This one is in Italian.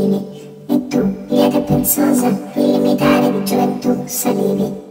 fini, e tu, lieta e pensosa, illimitare di gioventù, salivi.